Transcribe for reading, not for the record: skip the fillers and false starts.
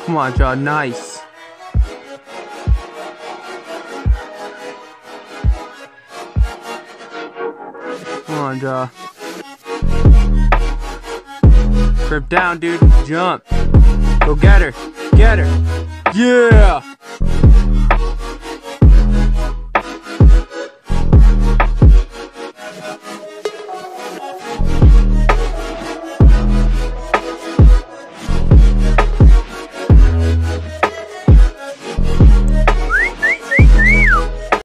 Come on, Jaw. Nice. Come on, Jaw. Grip down, dude. Jump. Go get her. Get her. Yeah!